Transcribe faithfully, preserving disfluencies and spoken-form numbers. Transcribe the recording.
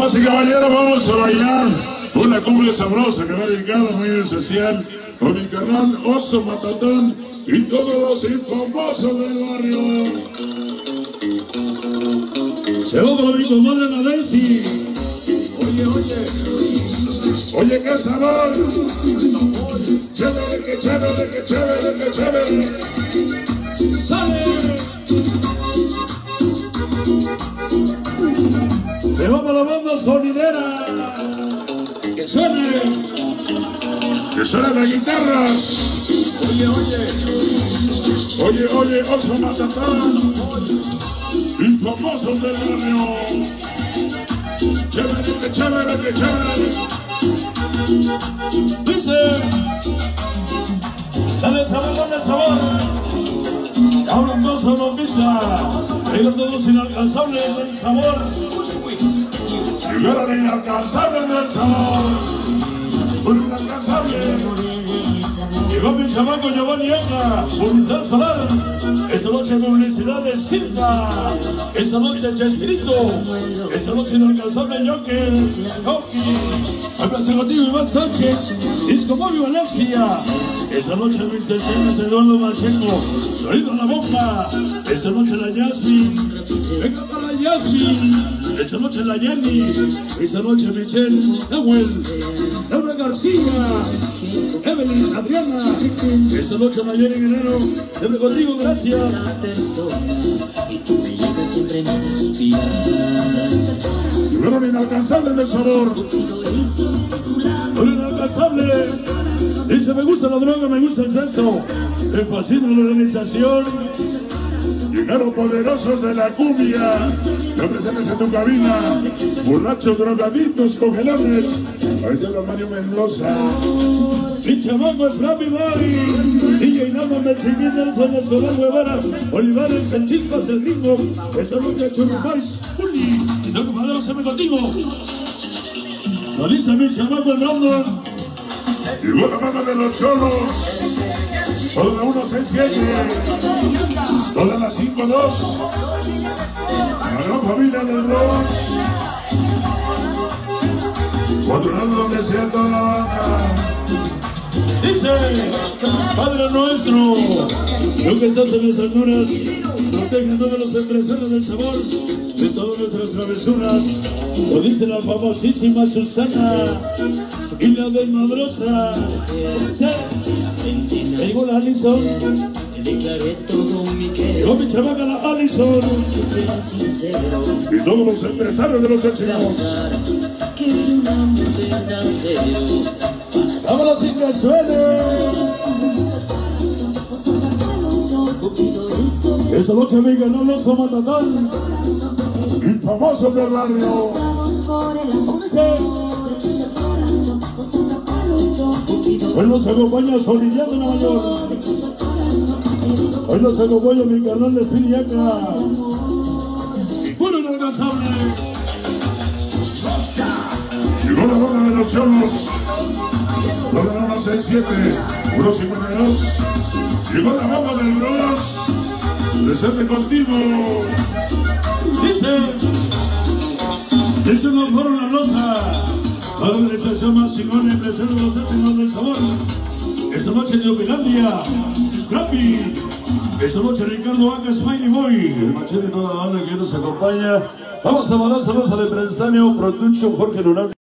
Damas y caballeros, vamos a bailar una cumbia sabrosa que va dedicada muy especial con mi canal Oso Matatán y todos los infamosos del barrio. Se va para mi comadre la Daisy. Oye, oye, oye, qué sabor. Chévere, que chévere, que chévere, que chévere. ¡Sale! Se va para la banda sonidera. Que suene. Que suene las guitarras. Oye, oye. Oye, oye, Oso Matatán. Infamosos del barrio. Chévere, que chévere, que chévere. Dice. Dale sabor, dale sabor. Ahora un gozo no pisa. Llegan todos los inalcanzables del sabor. Llegaron inalcanzables del sabor. Un inalcanzable. Llegó mi chamaco Giovanni Anga, Publicidad Solar. Esta noche publicidad de Silva. Esta noche Chespirito. Esta noche inalcanzable Joker. Coqui. Abrazo contigo Iván Sánchez. Disco Móvil Alexia. Esta noche mister Chemes Eduardo Macheco. Sonido a la bomba. Esta noche la Yasmin. Venga para la Yasmin. Esta noche la Jenny. Esta noche Michelle. Nahuel. Laura García. Evelyn, Adriana. Esta noche la Jenny Guerrero. Siempre contigo, gracias. Y tu belleza siempre me hace suspirar. Fueron inalcanzables del sabor. Fueron inalcanzables. Dice, me gusta la droga, me gusta el sexo. Me fascina la organización. Llegaron poderosos de la cumbia. No presentes en tu cabina. Borrachos, drogadictos, congelables. Ahí llega Mario Mendoza. Mi chamaco es Happy Boy. D J Nando, Melchiquín, Nelson, Escobar, Guevara, Olivares, el Chispas, el Ringo. Esta noche Churrupais, Uli. Y no, compadre, se me contigo. Lo dice mi chamaco el Brandon. Y buena mano de los cholos. Toda la uno seis siete. Toda la cinco dos. La gran familia del Bronx. Controlando donde sea toda la banda. Dice, Padre nuestro, tú que estás en las alturas, protege a todos los empresarios del sabor de todas nuestras travesuras. Lo dice la famosísima Susana y la desmadrosa. Llegó la Alison. Llegó mi chamaca la Alison. Y todos los empresarios de los éxitos. ¡Vámonos sin que suene! Esta noche me ganó los Oso Matatán, infamosos del barrio. Hoy nos acompaña Solidiano de Nueva York. Hoy nos acompaña mi carnal de Espiriaca. Y puro inalcanzable. Llegó la banda de los cholos. Toda la uno seis siete, uno cincuenta y dos. Llegó la bomba del Bronx. Presente contigo. Dice. Dice no por una rosa. La organización más chingona y presente de los éxitos del sabor. Esta noche en Yopilandia. Scrappy. Esta noche Ricardo Aca, Smiley Boy. El machete y toda la banda que nos acompaña. Vamos a mandar saludos al empresario Production Jorge Luna.